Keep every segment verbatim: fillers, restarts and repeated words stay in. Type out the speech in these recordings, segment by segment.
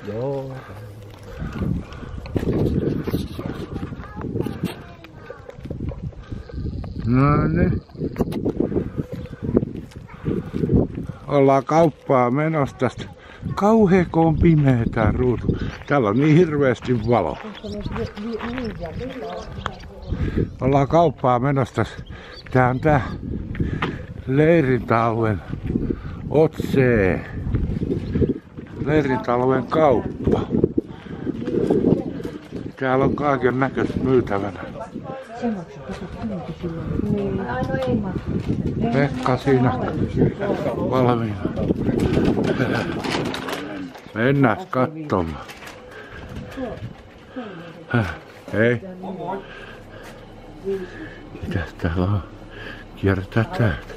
Joo. No niin. Ollaan kauppaa menossa tästä. Kauheeko on pimeä tää ruutu. Täällä on niin hirveästi valo. Ollaan kauppaa menossa tässä. Tää on tää Leirintäalueen Otsee. Leirintäalueen kauppa. Täällä on kaiken näköistä myytävänä. Pekka siinä valmiina. Mennään katsomaan. Hei. Mitäs täällä on? Kierretään täältä.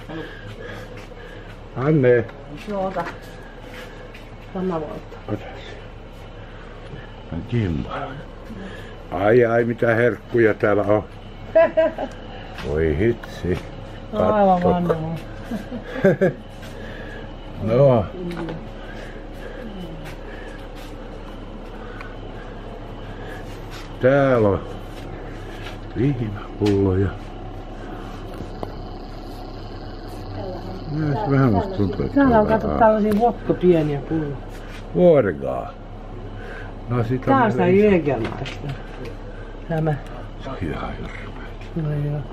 Anne. Ota. Sama vuotta. Otas. Kimmo. Ai ai mitä herkkuja täällä on. Voi hitsi. Aivan vanha. No. Täällä on viinapulloja. Myös vähän musta tuntuu, että Täällä on kato tällaisia vodka pieniä pulloja. Vorgaa. No sitä Tää on sitä Jägermäistä. Tämä. Se on ihan hirveä. No joo.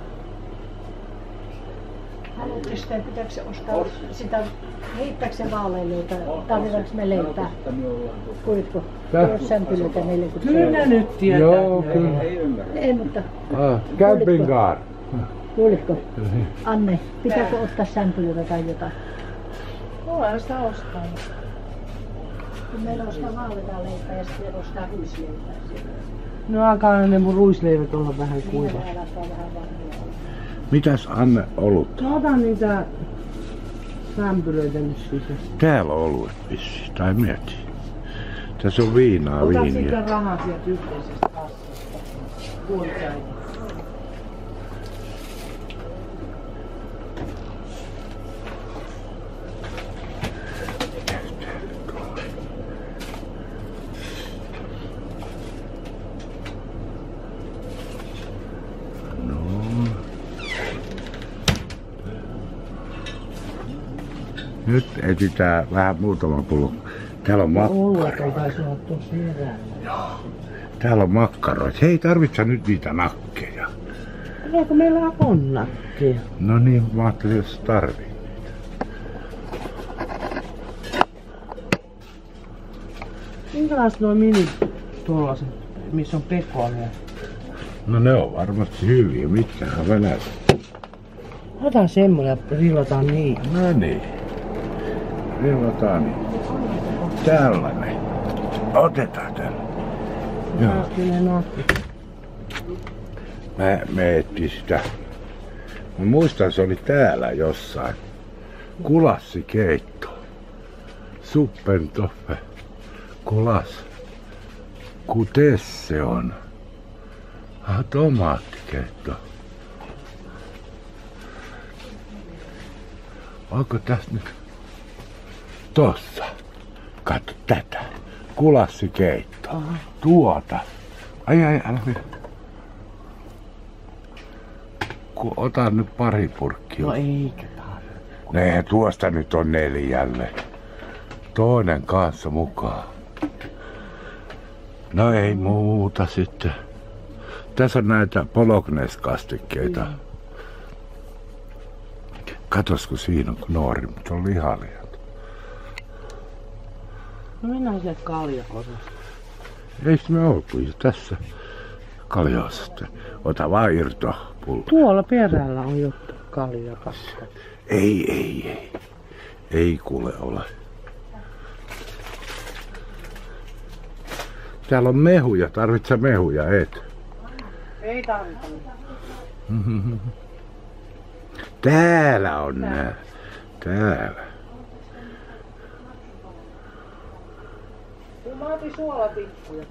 Haluatko sitä, pitääkö se ostaa sitä, heittääkö se vaaleilijoita, tarvitaanko me leipää? Kuulitko? Jos sämpylöitä neljäkymmentä. Kyllä nyt tietää. Joo, kyllä. Ei, mutta Ah, campingcar. kuulitko? Anne, pitääkö ottaa sämpylöitä tai jotain? Voidaan sitä ostaa. Kun meillä ostaa vaaleita leipää ja sitten ostaa ruisleipää. No alkaa ne mun ruisleivät olla vähän kuivaa. Mitäs Anne olut? No otan niitä sämpylöitä nyt sisään. Täällä on oluet vissiin, tai mieti. Tässä on viinaa, Ota viiniä. sitten rahaa sieltä yhteisestä kassasta. Puolipäivä. Nyt etsitään vähän muutama pullo. Täällä on Olutta makkaroita. taisi olla tossa erään. Täällä on makkaroita. Hei, tarvitse nyt niitä nakkeja. Eikö meillä on nakkeja? No niin, mä ajattelin, jos tarvii niitä. Minkälaiset nuo mini tuollaiset, missä on pekonia? No ne on varmasti hyviä. Mitkähän venäjät? Ota semmoinen ja rillataan niin. No niin. Rillataan niin. Tällainen. Otetaan tällainen. Joo. Kyllä nakki. Mä, mä etsin sitä. Mä muistan, se oli täällä jossain. Kulassikeitto. Suppentoffe. Kulas. Kutes se on. Ah, tomaattikeitto. Onko tässä nyt? Tossa. Katso tätä. Kulassikeitto. Aha. Tuota. Ai ai, älä vielä. Ku, otan nyt pari purkkia. No eikö tarvitse. Nee, tuosta nyt on neljälle. Toinen kanssa mukaan. No ei muuta sitten. Tässä on näitä Polognes-kastikkeita. Mm. Katos kun siinä on nuori, mutta on lihalia. No mennään sinne kaljakosasta. Eikö me oltu jo tässä kaljaosasta? Ota vaan irtopullo. Tuolla perällä on jo kaljakassa. Ei, ei, ei. Ei kuule ole. Täällä on mehuja. Tarvitsä mehuja, et? Ei tarvita. Täällä on nää. Täällä. Mä otin suolatikkuja.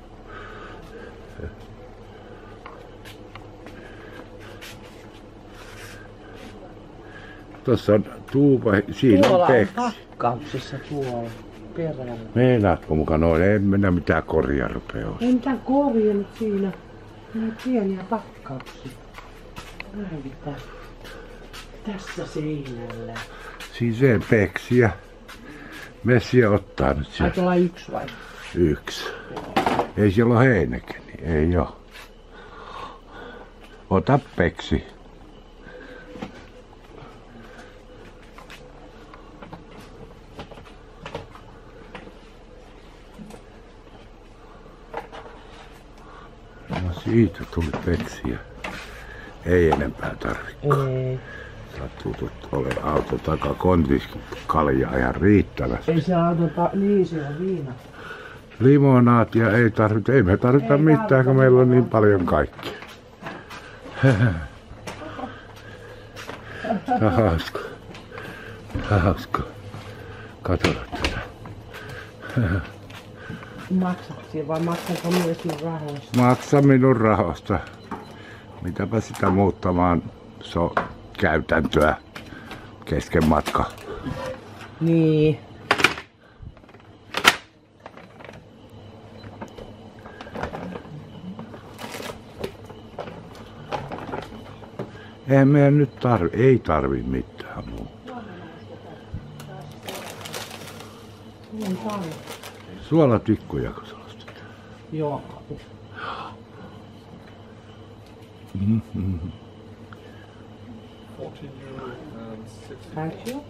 Tuossa on tuupa, siinä Tuolla on on peksi. pakkauksessa tuolla. perään. Meinaatko muka noin? En minä mitään korjaa rupea ostamaan. Ei mitään korjannut siinä. Niin pieniä pakkauksia. Näitä. Tässä seinällä. Siis se peksiä. Messi ottaa nyt se. Taitaa olla yksi vai? Yksi. Ei siellä ole heinäkään, niin ei oo. Ota peksi. No siitä tuli peksiä. Ei enempää tarvitse. Ei. Sattuu tuolle auton takakontiskin kaljaa ihan riittävästi. Ei se auta, niin se on viina. Limonaatia ei tarvita, ei me tarvita Ei mitään, tarvita kun meillä on niin limonaatia. paljon kaikkea. Hauska. Hauska. Katsotaan tätä. Maksatko vai maksatko myös sun rahoista? Maksa minun rahoista. Mitäpä sitä muuttamaan, se on käytäntöä kesken matka. Niin. Eihän meidän nyt tarvi, ei tarvi mitään muuta. Niin paljon. Suolatikkuja kun suostetaan. Joo. Mm-hmm. Thank you.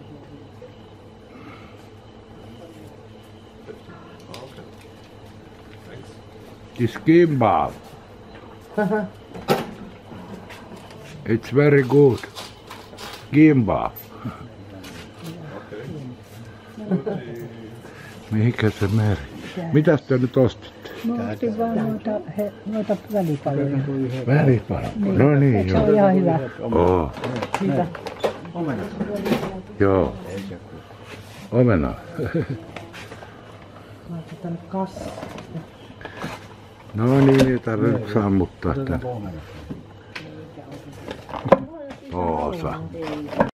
This gimbal. It's very good. Gimbal. Mihinkä se meri? Mitäs te nyt ostitte? Mä ostin vaan noita, he, noita välipaloja. Väripalo. No niin, Se on joo. ihan hyvä. Oo. Siitä. Joo. Omena. Laita tänne kassaan. No niin, ei tarvitse sammuttaa tänne. Oosa.